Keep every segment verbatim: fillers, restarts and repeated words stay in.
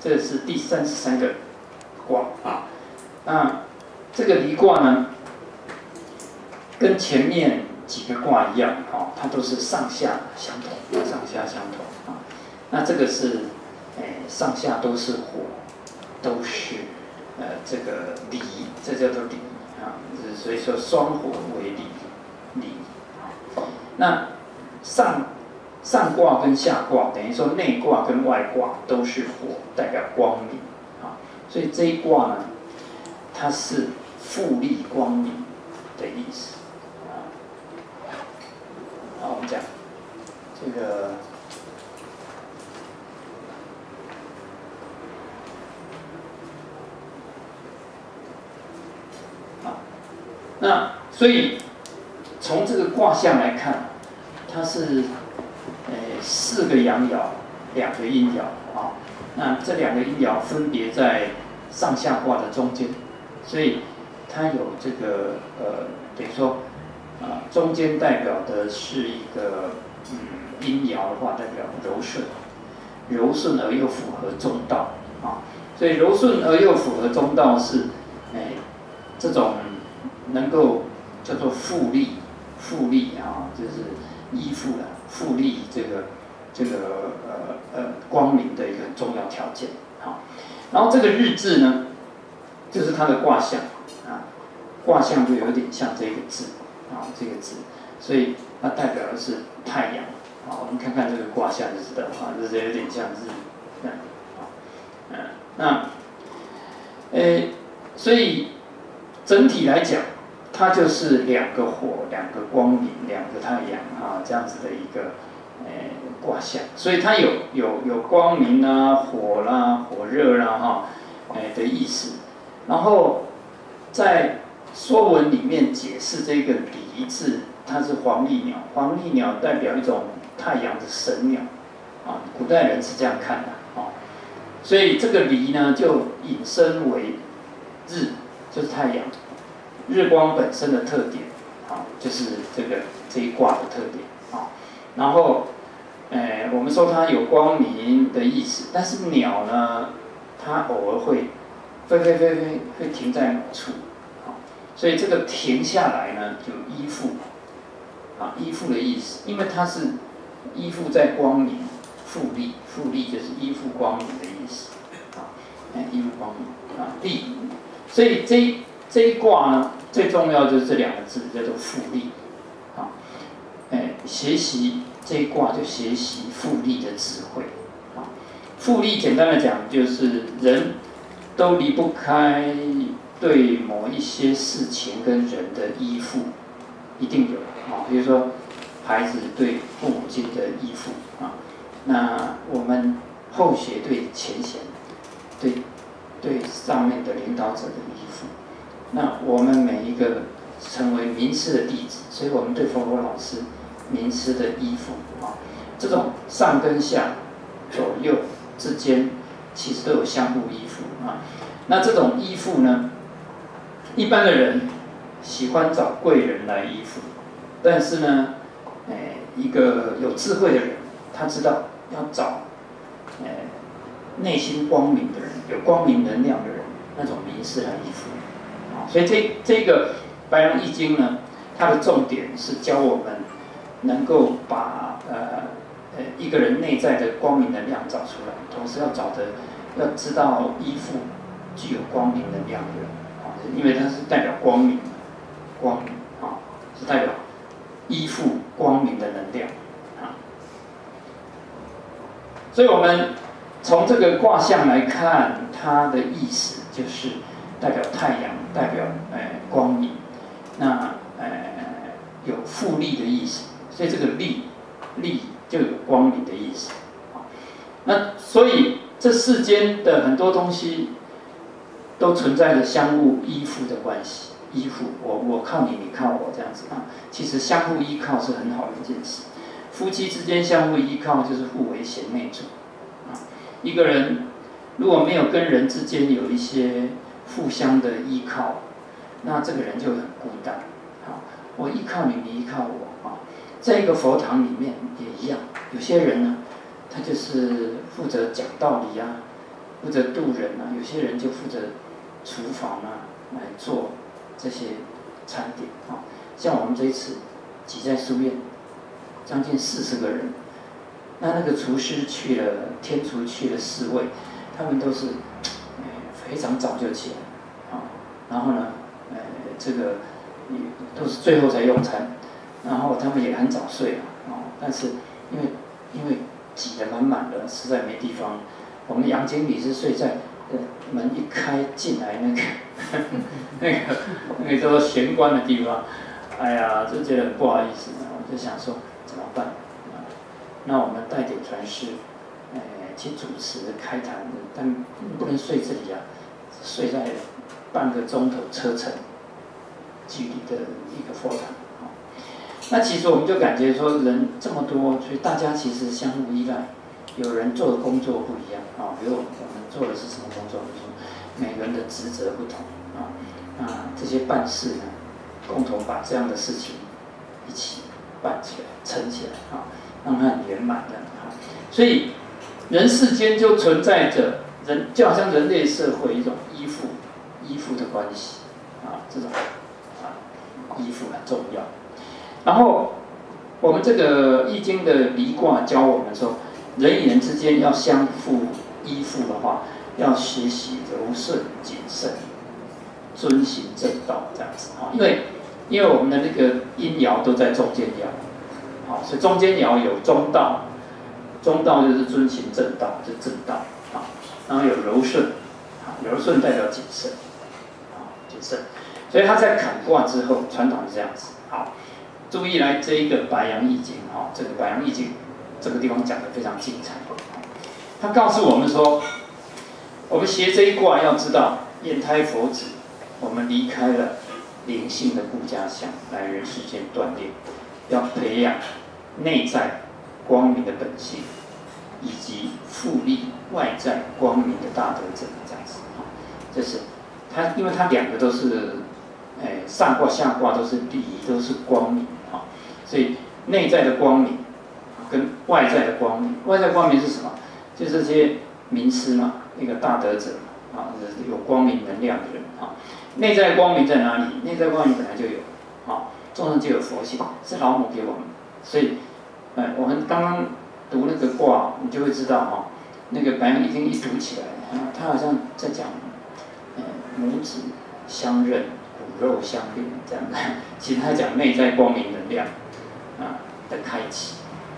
这是第三十三个卦啊。那这个离卦呢，跟前面几个卦一样啊，它都是上下相同，上下相同啊。那这个是，哎，上下都是火，都是呃这个离，这叫做离啊。所以说双火为离，离啊。那上上卦跟下卦，等于说内卦跟外卦都是火，代表光明啊。所以这一卦呢，它是复利光明的意思啊。好，我们讲这个。那所以从这个卦象来看，它是呃四个阳爻，两个阴爻啊。那这两个阴爻分别在上下卦的中间，所以它有这个呃等于说啊、呃、中间代表的是一个嗯阴爻的话，代表柔顺，柔顺而又符合中道啊。所以柔顺而又符合中道是哎这种。能够叫做复利，复利啊，就是依附了，复利这个这个呃呃光明的一个很重要条件。好，然后这个日字呢，就是它的卦象啊，卦象就有点像这个字啊，这个字，所以它代表的是太阳啊。我们看看这个卦象就知道啊，就是有点像日这样啊，嗯，那呃，所以整体来讲。它就是两个火，两个光明，两个太阳啊，这样子的一个诶卦象，所以它有有有光明啦、火啦、火热啦哈，诶的意思。然后在《说文》里面解释这个离字，它是黄鹂鸟，黄鹂鸟代表一种太阳的神鸟啊，古代人是这样看的啊，所以这个离呢就引申为日，就是太阳。日光本身的特点，啊，就是这个这一卦的特点啊。然后，呃，我们说它有光明的意思，但是鸟呢，它偶尔会飞飞飞飞，会停在某处，啊，所以这个停下来呢，就依附，啊，依附的意思，因为它是依附在光明，复利，复利就是依附光明的意思，啊，依附光明啊，利，所以这。这一卦呢，最重要就是这两个字，叫做复利，啊，哎，学习这一卦就学习复利的智慧，啊，复利简单的讲就是人都离不开对某一些事情跟人的依附，一定有啊，比如说孩子对父母亲的依附啊，那我们后学对前贤，对对上面的领导者的依附。那我们每一个成为名师的弟子，所以我们对佛陀老师名师的依附啊，这种上跟下、左右之间，其实都有相互依附啊。那这种依附呢，一般的人喜欢找贵人来依附，但是呢，哎，一个有智慧的人，他知道要找，哎，内心光明的人，有光明能量的人，那种名师来依附。所以这这个《白羊易经》呢，它的重点是教我们能够把呃呃一个人内在的光明能量找出来，同时要找的要知道依附具有光明能量的人啊，因为它是代表光明，光明啊是代表依附光明的能量啊。所以我们从这个卦象来看，它的意思就是代表太阳。代表呃光明，那呃有复利的意思，所以这个利利就有光明的意思啊。那所以这世间的很多东西都存在着相互依附的关系，依附我我靠你，你靠我这样子啊。其实相互依靠是很好的一件事，夫妻之间相互依靠就是互为贤内助啊。一个人如果没有跟人之间有一些互相的依靠，那这个人就很孤单。好，我依靠你，你依靠我啊。在一个佛堂里面也一样，有些人呢，他就是负责讲道理啊， 负责渡人啊，有些人就负责厨房啊来做这些餐点啊。像我们这一次挤在书院，将近四十个人，那那个厨师去了，天厨去了四位，他们都是非常早就起来啊，然后呢，呃，这个都是最后才用餐，然后他们也很早睡了啊，但是因为因为挤得满满的，实在没地方。我们杨经理是睡在呃门一开进来那个那个那个叫做玄关的地方，哎呀，就觉得不好意思，我就想说怎么办啊？那我们带点传师，呃，去主持开坛，但不能睡这里啊，睡在半个钟头车程距离的一个佛堂啊。那其实我们就感觉说人这么多，所以大家其实相互依赖。有人做的工作不一样啊，比如我们做的是什么工作？比如说每个人的职责不同啊，那这些办事呢，共同把这样的事情一起办起来、撑起来啊，让它很圆满的啊。所以人世间就存在着人，就好像人类社会一种依附、依附的关系啊，这种啊依附很重要。然后我们这个《易经》的离卦教我们说。人与人之间要相互依附的话，要学习柔顺谨慎，遵行正道这样子啊。因为因为我们的那个阴爻都在中间爻，好，所以中间爻有中道，中道就是遵行正道，就是正道啊。然后有柔顺，啊，柔顺代表谨慎，啊，谨慎。所以他在坎卦之后，传统是这样子。好，注意来这一个白羊易经啊，这个白羊易经。这个地方讲得非常精彩，他告诉我们说，我们学这一卦要知道，焱胎佛子，我们离开了灵性的故家乡，来人世间锻炼，要培养内在光明的本性，以及复利外在光明的大德者，这样子啊，这是他，因为他两个都是，哎，上卦下卦都是利益，都是光明啊，所以内在的光明。跟外在的光明，外在光明是什么？就是这些名师嘛，一个大德者嘛，啊，有光明能量的人啊。内在光明在哪里？内在光明本来就有，啊，众生就有佛性，是老母给我们。所以，呃，我们刚刚读那个卦，你就会知道哈，那个白羊易经一读起来，啊，他好像在讲，呃，母子相认，骨肉相连这样的。其实他讲内在光明能量啊的开启。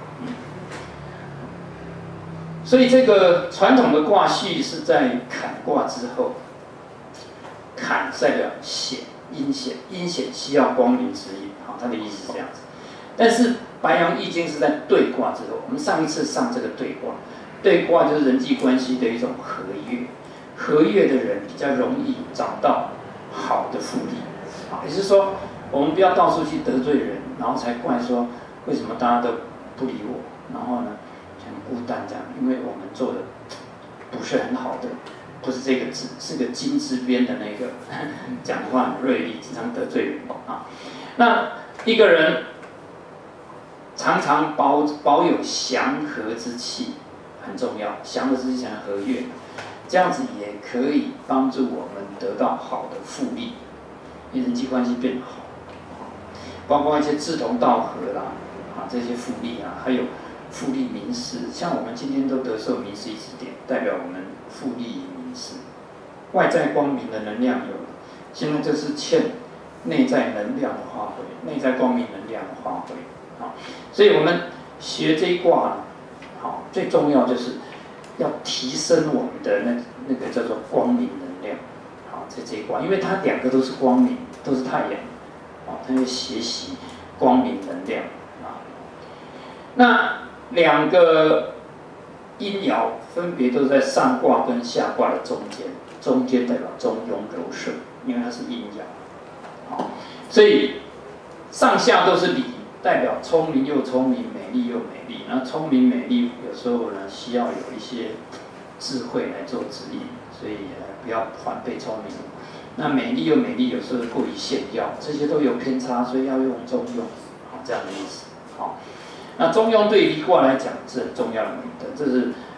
所以这个传统的卦序是在坎卦之后，坎代表显阴显，阴显需要光明指引，好，他的意思是这样子。但是白羊易经是在对卦之后，我们上一次上这个对卦，对卦就是人际关系的一种和悦，和悦的人比较容易找到好的复利，啊，也就是说，我们不要到处去得罪人，然后才怪说为什么大家都不理我，然后呢？很孤单这样，因为我们做的不是很好的，不是这个字，是个金字边的那个，讲话很锐利，经常得罪人啊。那一个人常常保保有祥和之气，很重要，祥和之气才能和悦，这样子也可以帮助我们得到好的复利，因为人际关系变好，包括一些志同道合啦，啊，这些复利啊，还有。复利名师，像我们今天都得受名师一指点，代表我们复利名师。外在光明的能量有了，现在就是欠内在能量的发挥，内在光明能量的发挥。好，所以我们学这一卦，好，最重要就是要提升我们的那那个叫做光明能量。好，在这一卦，因为它两个都是光明，都是太阳，好，它要学习光明能量啊。那两个阴爻分别都在上卦跟下卦的中间，中间代表中庸柔顺，因为它是阴爻，好，所以上下都是礼，代表聪明又聪明，美丽又美丽。那聪明美丽有时候呢需要有一些智慧来做指引，所以不要反被聪明。那美丽又美丽，有时候过于炫耀，这些都有偏差，所以要用中庸，好，这样的意思，好。那中庸对离卦来讲是很重要的美德，这是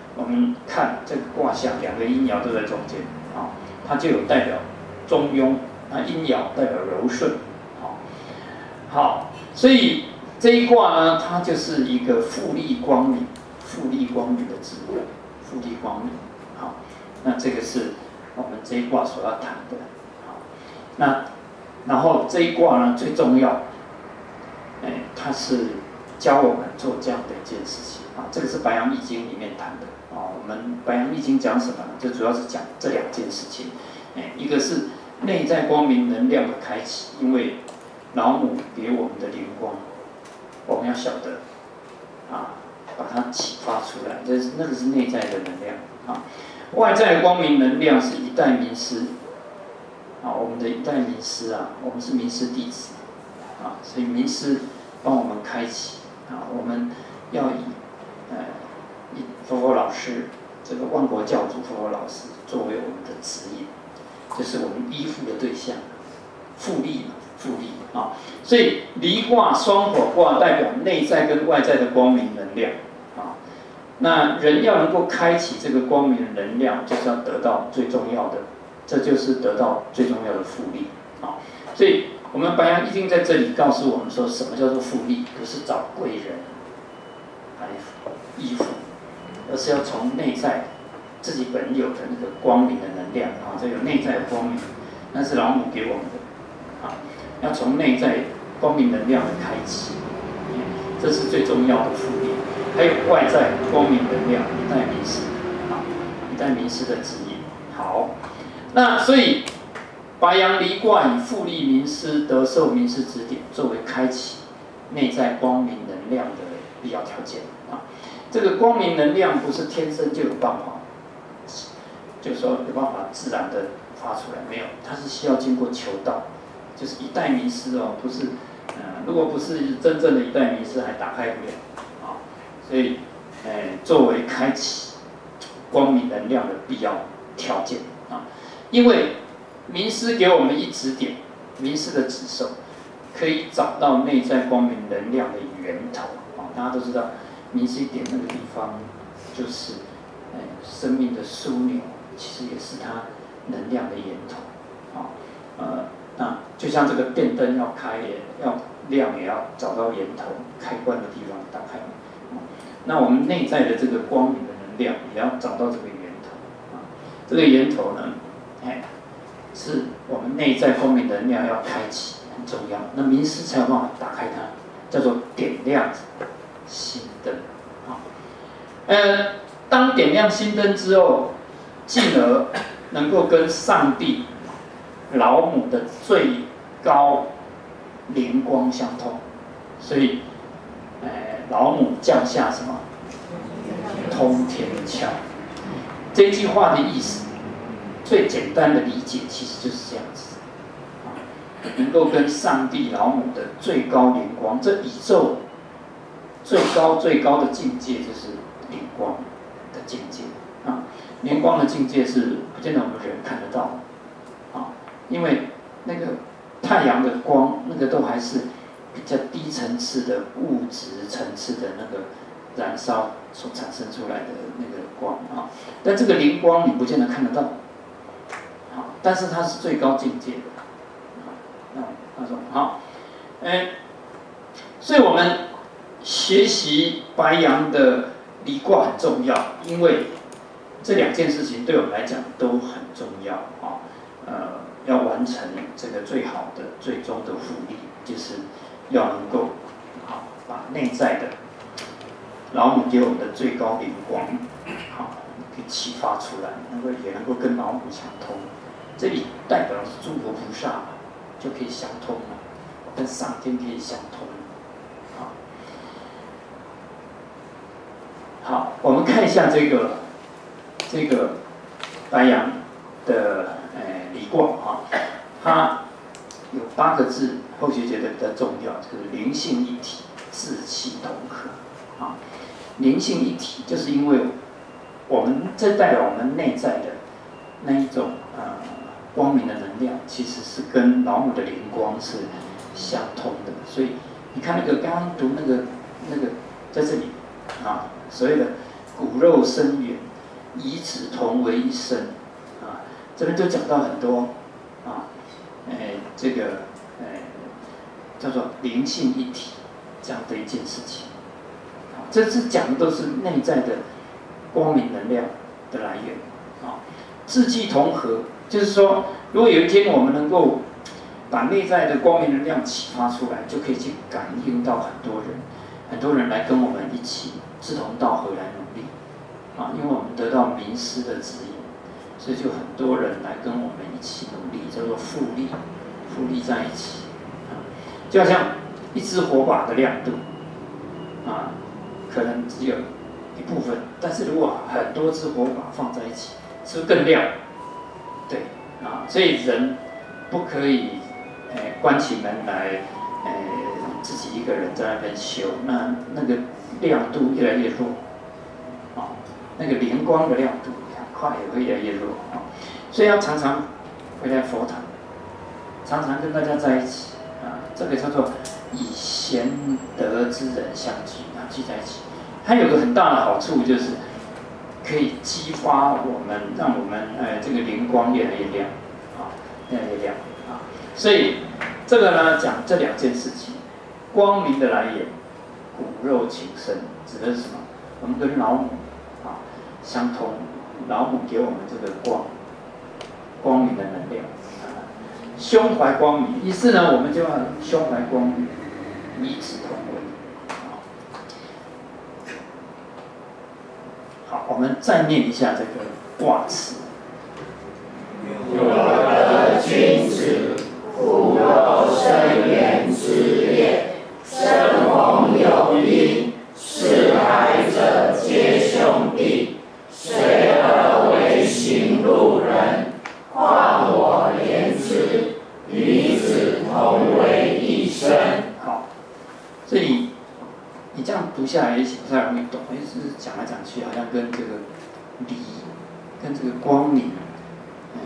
我们看这个卦象，两个阴爻都在中间啊，它就有代表中庸，那阴爻代表柔顺，好，好，所以这一卦呢，它就是一个复利光明、复利光明的字，复利光明，好，那这个是我们这一卦所要谈的，好，那然后这一卦呢最重要，哎，它是教我们做这样的一件事情啊，这个是《白羊易经》里面谈的啊。我们《白羊易经》讲什么呢？就主要是讲这两件事情，哎，一个是内在光明能量的开启，因为老母给我们的灵光，我们要晓得啊，把它启发出来，这是那个是内在的能量啊。外在的光明能量是一代名师啊，我们的一代名师啊，我们是名师弟子啊，所以名师帮我们开启啊，我们要以呃以佛佛老师这个万国教主佛佛老师作为我们的指引，这是我们依附的对象，复利嘛，复利啊，所以离卦、双火卦代表内在跟外在的光明能量啊。那人要能够开启这个光明的能量，就是要得到最重要的，这就是得到最重要的复利啊。所以我们白羊易经在这里告诉我们说，什么叫做复利？不是找贵人来依附，而是要从内在自己本有的那个光明的能量啊，这有内在的光明，那是老母给我们的啊，要从内在光明能量的开启，这是最重要的复利。还有外在光明能量，一代名师啊，一代名师的指引。好，那所以白羊离卦以复利名师、得受名师指点，作为开启内在光明能量的必要条件啊。这个光明能量不是天生就有办法，就是说有办法自然的发出来，没有，它是需要经过求道，就是一代名师哦，不是，呃，如果不是真正的一代名师，还打开不了。所以，呃，作为开启光明能量的必要条件啊，因为名师给我们一指点，名师的指授可以找到内在光明能量的源头啊。大家都知道，名师点那个地方就是，呃，生命的枢纽，其实也是它能量的源头啊。呃，那就像这个电灯要开也要亮，也要找到源头，开关的地方打开。那我们内在的这个光明的能量，也要找到这个源头啊。这个源头呢，哎，是我们内在光明能量要开启，很重要。那名师才有办法打开它，叫做点亮心灯啊。呃，当点亮心灯之后，进而能够跟上帝、老母的最高灵光相通，所以。哎，老母降下什么？通天窍。这句话的意思，最简单的理解其实就是这样子，啊，能够跟上帝、老母的最高灵光，这宇宙最高最高的境界就是灵光的境界啊。灵光的境界是不见得我们人看得到，啊，因为那个太阳的光，那个都还是。比较低层次的物质层次的那个燃烧所产生出来的那个光啊，但这个灵光你不见得看得到，啊，但是它是最高境界的，啊，那他说好，哎，所以我们学习白羊的离卦很重要，因为这两件事情对我们来讲都很重要啊，呃，要完成这个最好的最终的复利，就是。要能够好把内在的老母给我们的最高灵光好给启发出来，能够也能够跟老母相通。这里代表的是诸佛菩萨就可以相通了，跟上天可以相通。好，好，我们看一下这个这个白羊的呃离卦啊，它有八个字。后学觉得比较重要，就是灵性一体，志气同和啊。灵性一体，就是因为我们这代表我们内在的那一种呃光明的能量，其实是跟老母的灵光是相通的。所以你看那个刚刚读那个那个在这里啊，所谓的骨肉生缘，以子同为一身。啊，这边就讲到很多啊，哎，这个哎叫做灵性一体这样的一件事情。啊，这次讲的都是内在的光明能量的来源。啊，志气同和，就是说，如果有一天我们能够把内在的光明能量启发出来，就可以去感应到很多人，很多人来跟我们一起志同道合来努力，啊，因为我们得到名师的指引，所以就很多人来跟我们一起努力，叫做复利，复利在一起，啊，就好像一支火把的亮度，啊，可能只有一部分，但是如果很多支火把放在一起，是不是更亮？对，啊，所以人不可以。哎，关起门来，哎，自己一个人在那边修，那那个亮度越来越弱，啊，那个灵光的亮度很快也会越来越弱啊，所以要常常回来佛堂，常常跟大家在一起啊，这个叫做以贤德之人相聚啊，聚在一起，它有个很大的好处就是可以激发我们，让我们哎这个灵光越来越亮，啊，越来越亮。所以这个呢，讲这两件事情，光明的来源，骨肉情深，指的是什么？我们跟老母啊相通，老母给我们这个光，光明的能量，啊，胸怀光明，于是呢，我们就要胸怀光明，以子同为。好，我们再念一下这个卦辞。 有德君子。骨肉生缘之列，生逢有因，四海者皆兄弟，随而为行路人。况我怜之，与子同为一身。 好，所以你这样读下来也许不太容易懂，哎，是讲来讲去好像跟这个理，跟这个光明，嗯。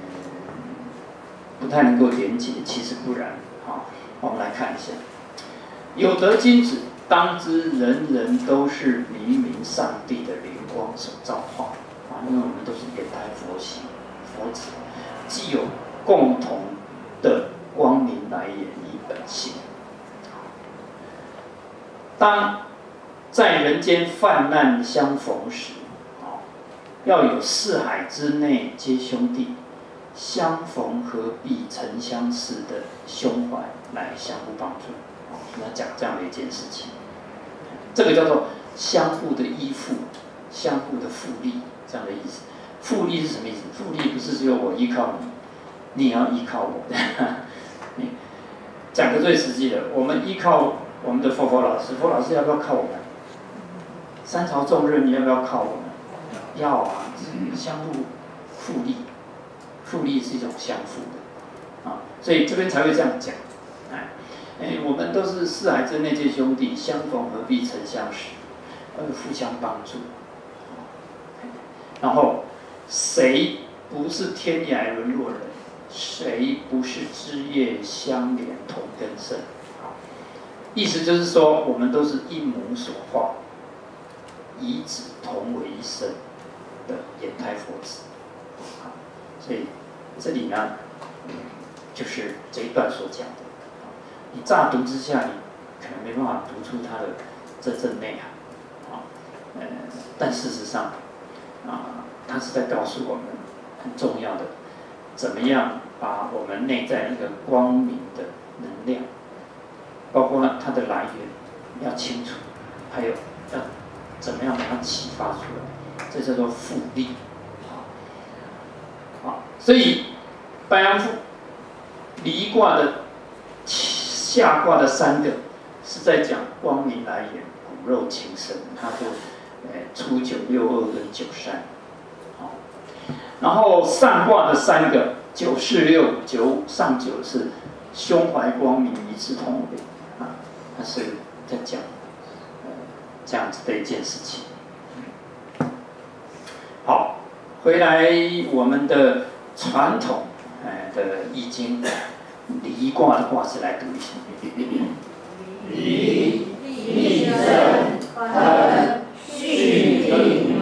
不太能够连结，其实不然。好，我们来看一下，有德君子，当知人人都是黎明上帝的灵光所造化啊，因为我们都是眼台佛性、佛子，既有共同的光明来源与本性。当在人间泛滥相逢时，啊，要有四海之内皆兄弟。相逢何必曾相识的胸怀来相互帮助，我们要讲这样的一件事情，这个叫做相互的依附、相互的复利，这样的意思。复利是什么意思？复利不是只有我依靠你，你也要依靠我。讲个最实际的，我们依靠我们的佛佛老师，佛老师要不要靠我们？三朝重任，你要不要靠我们？要啊，相互复利。复利是一种相互的，啊，所以这边才会这样讲，哎，哎，我们都是四海之内皆兄弟，相逢何必曾相识，要互相帮助，然后谁不是天涯沦落人？谁不是枝叶相连同根生？意思就是说，我们都是一母所化，以子同为一身的眼台佛子。所以这里呢，就是这一段所讲的。你乍读之下，你可能没办法读出它的真正内涵，啊，呃，但事实上，啊，它是在告诉我们很重要的，怎么样把我们内在那个光明的能量，包括它的来源要清楚，还有要怎么样把它启发出来，这叫做复利。所以白羊复离卦的下卦的三个是在讲光明来源、骨肉情深，它就呃初九、六二跟九三，好，然后上卦的三个九四六九上九是胸怀光明，以子同为啊，它是在讲呃这样子的一件事情。好，回来我们的传统哎的易经离卦的卦辞来读一下。 离，立正，亨，畜鼎。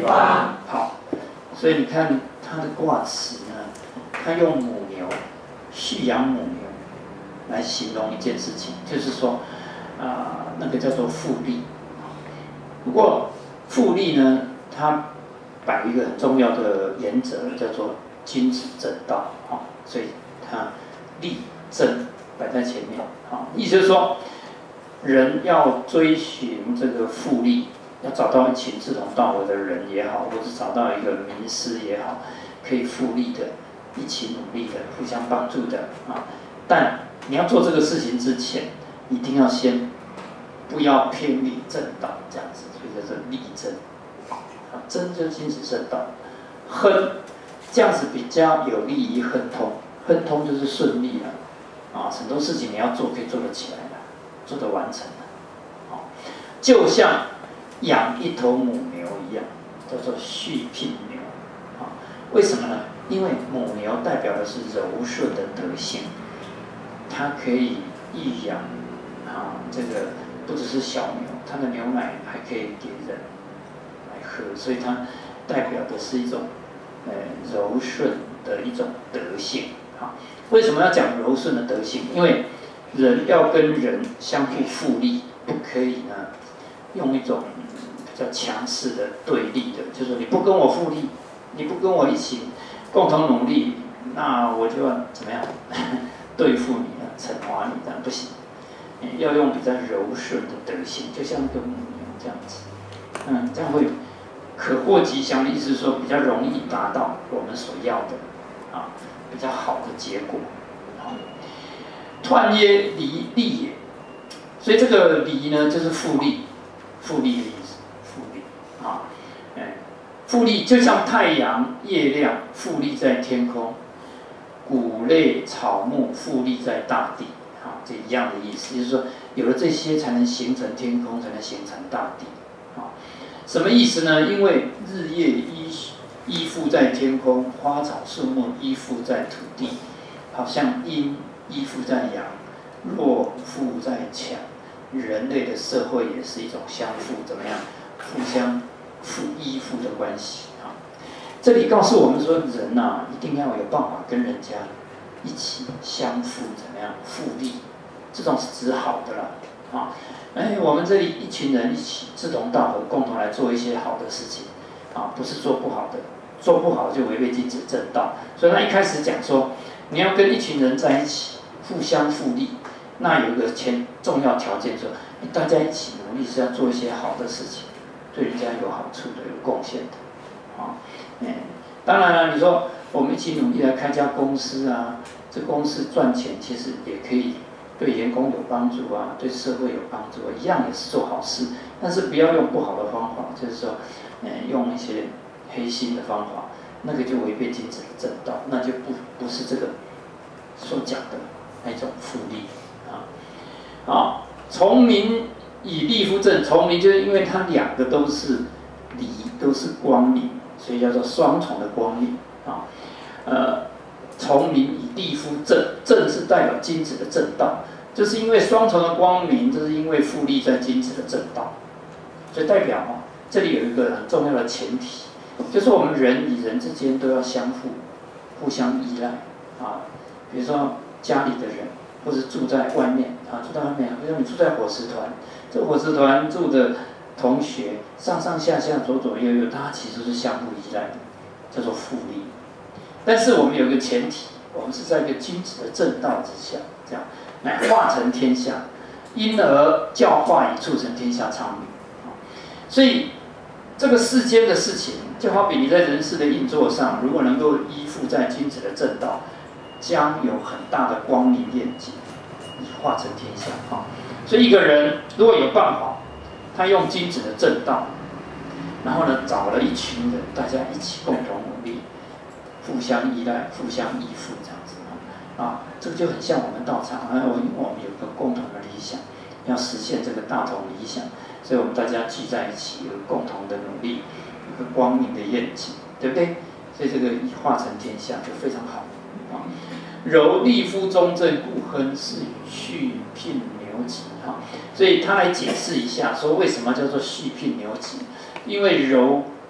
对方。 好，所以你看它的卦辞呢，它用母牛蓄养母牛来形容一件事情，就是说，啊、呃，那个叫做复利。不过复利呢，它摆一个很重要的原则，叫做君子正道啊，所以它利正摆在前面啊，意思就是说，人要追寻这个复利，要找到一群志同道合的人也好，或者找到一个名师也好，可以复利的，一起努力的，互相帮助的啊。但你要做这个事情之前，一定要先不要偏离正道，这样子，所以叫做利正。啊，正就是君子正道，亨这样子比较有利于亨通，亨通就是顺利了，啊，很多事情你要做可以做得起来了，做得完成了，啊，就像养一头母牛一样，叫做畜聘牛，啊，为什么呢？因为母牛代表的是柔顺的德性，它可以育养啊，这个不只是小牛，它的牛奶还可以给人来喝，所以它代表的是一种呃柔顺的一种德性啊。为什么要讲柔顺的德性？因为人要跟人相互互利，不可以呢用一种比较强势的对立的，就是你不跟我互利，你不跟我一起共同努力，那我就要怎么样对付你了，惩罚你，这样不行。要用比较柔顺的德性，就像一个母牛这样子，嗯，这样会可获吉祥的意思是说比较容易达到我们所要的啊，比较好的结果。啊，彖曰离利也，所以这个离呢就是复利，复利的意思，复利啊，哎，复利就像太阳、月亮复利在天空，谷类、草木复利在大地。啊，这一样的意思，就是说，有了这些才能形成天空，才能形成大地。啊，什么意思呢？因为日夜依依附在天空，花草树木依附在土地，好像阴依附在阳，弱附在强。人类的社会也是一种相互怎么样，互相附依附的关系。啊，这里告诉我们说，人呐、啊，一定要有办法跟人家一起相互怎么样互利，这种是指好的了啊！哎，我们这里一群人一起志同道合，共同来做一些好的事情啊，不是做不好的，做不好就违背君子正道。所以他一开始讲说，你要跟一群人在一起，互相互利，那有一个前重要条件说，大家一起努力是要做一些好的事情，对人家有好处的、有贡献的啊。哎，当然了，你说我们一起努力来开家公司啊。这公司赚钱其实也可以对员工有帮助啊，对社会有帮助，一样也是做好事，但是不要用不好的方法，就是说，嗯，用一些黑心的方法，那个就违背君子的正道，那就不不是这个所讲的那种复利啊。啊，从明以利夫正，从明就是因为它两个都是离，都是光明，所以叫做双重的光明啊，呃。从明以利夫正，正是代表君子的正道，就是因为双重的光明，就是因为复利在君子的正道，所以代表哦，这里有一个很重要的前提，就是我们人与人之间都要相互、互相依赖啊。比如说家里的人，或是住在外面啊，住在外面，比如说你住在伙食团，这伙食团住的同学上上下下、左左右右，大家其实是相互依赖的，叫做复利。但是我们有一个前提，我们是在一个君子的正道之下，这样来化成天下，因而教化以促成天下昌明。所以这个世间的事情，就好比你在人世的运作上，如果能够依附在君子的正道，将有很大的光明愿景，以化成天下啊。所以一个人如果有办法，他用君子的正道，然后呢找了一群人，大家一起共同努力。互相依赖、互相依附这样子啊，这个就很像我们道场，啊，我我们有个共同的理想，要实现这个大同理想，所以我们大家聚在一起，有共同的努力，一个光明的愿景，对不对？所以这个化成天下就非常好啊。柔利夫中正，故亨是畜聘牛吉啊，所以他来解释一下，说为什么叫做畜聘牛吉？因为柔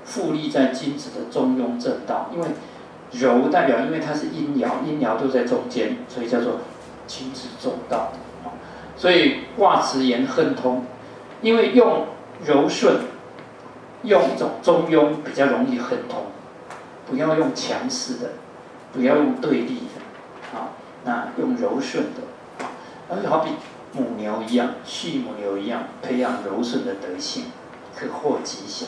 复立在金子的中庸正道。因为柔代表，因为它是阴爻，阴爻都在中间，所以叫做金子中道。所以卦辞言亨通，因为用柔顺，用一种中庸，比较容易亨通。不要用强势的，不要用对立的，啊，那用柔顺的，啊，而且好比母牛一样，畜母牛一样，培养柔顺的德性，可获吉祥。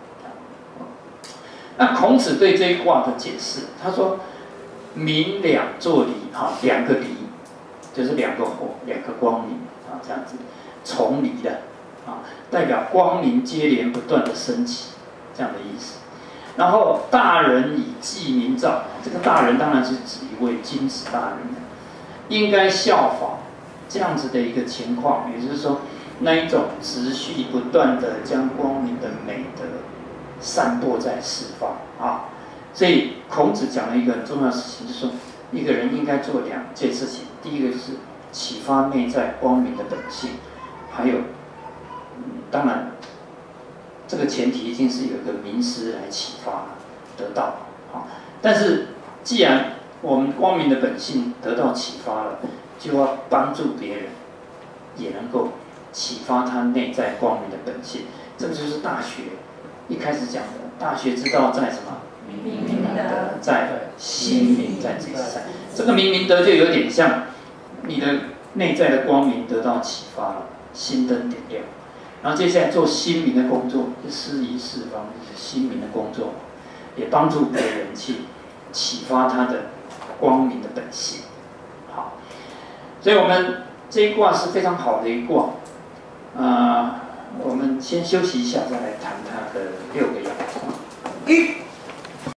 那孔子对这一卦的解释，他说：明两作离，哈，两个离，就是两个火，两个光明，啊，这样子，重离的，啊，代表光明接连不断的升起，这样的意思。然后大人以继明照，这个大人当然是指一位金子大人，应该效仿这样子的一个情况，也就是说，那一种持续不断的将光明的美德散播在四方啊。所以孔子讲了一个很重要的事情，就是说一个人应该做两件事情，第一个就是启发内在光明的本性，还有，嗯、当然。这个前提一定是有一个名师来启发得到，好，但是既然我们光明的本性得到启发了，就要帮助别人，也能够启发他内在光明的本性。这个就是大学一开始讲的，大学之道在什么？明明德，在心明，在己善。这个明明德就有点像你的内在的光明得到启发了，心灯点亮。然后接下来做心明的工作，就施宜四方，就是心明的工作，也帮助别人去启发他的光明的本性。好，所以我们这一卦是非常好的一卦。啊、呃，我们先休息一下，再来谈它的六个爻。一。